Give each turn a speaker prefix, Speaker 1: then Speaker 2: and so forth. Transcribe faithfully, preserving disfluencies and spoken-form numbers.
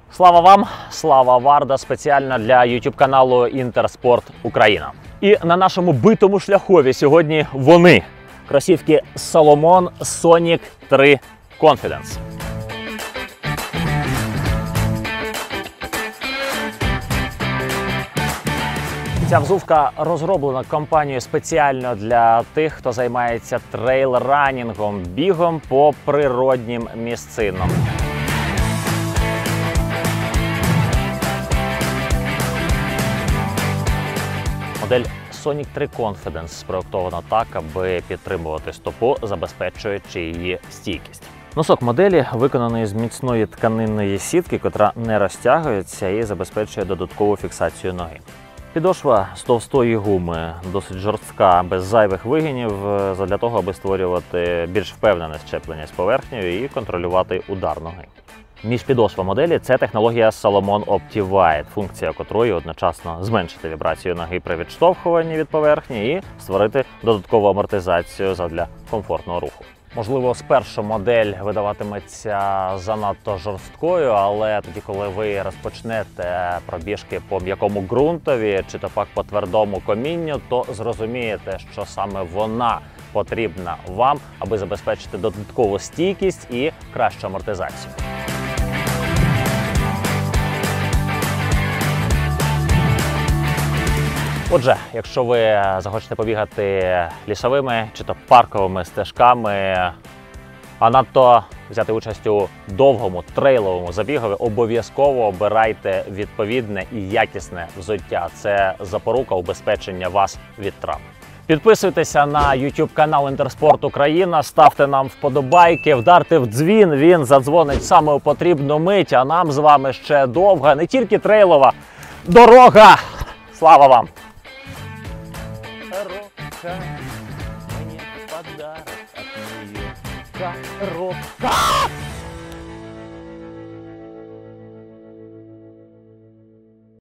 Speaker 1: Слава вам, слава Варда, спеціально для ютуб каналу Інтерспорт Україна. І на нашому битому шляхові сьогодні вони. Кросівки Salomon Sonic три Confidence. Ця взувка розроблена компанією спеціально для тих, хто займається трейл-ранінгом, бігом по природнім місцинам. Модель Sonic три Confidence спроєктована так, аби підтримувати стопу, забезпечуючи її стійкість. Носок моделі виконаний з міцної тканинної сітки, котра не розтягується і забезпечує додаткову фіксацію ноги. Підошва з товстої гуми, досить жорстка, без зайвих вигинів, для того, аби створювати більш впевнене щеплення з поверхнею і контролювати удар ноги. Міжпідошва моделі – це технологія Salomon OptiWide, функція котрої одночасно зменшити вібрацію ноги при відштовхуванні від поверхні і створити додаткову амортизацію задля комфортного руху. Можливо, спершу модель видаватиметься занадто жорсткою, але тоді, коли ви розпочнете пробіжки по м'якому ґрунтові чи то пак по твердому камінню, то зрозумієте, що саме вона потрібна вам, аби забезпечити додаткову стійкість і кращу амортизацію. Отже, якщо ви захочете побігати лісовими чи то парковими стежками, а надто взяти участь у довгому трейловому забігові, обов'язково обирайте відповідне і якісне взуття. Це запорука убезпечення вас від травм. Підписуйтеся на ютуб канал Інтерспорт Україна, ставте нам вподобайки, вдарте в дзвін, він задзвонить саме у потрібну мить, а нам з вами ще довга, не тільки трейлова дорога. Слава вам! Коробка, мне подарок от нее. Коробка.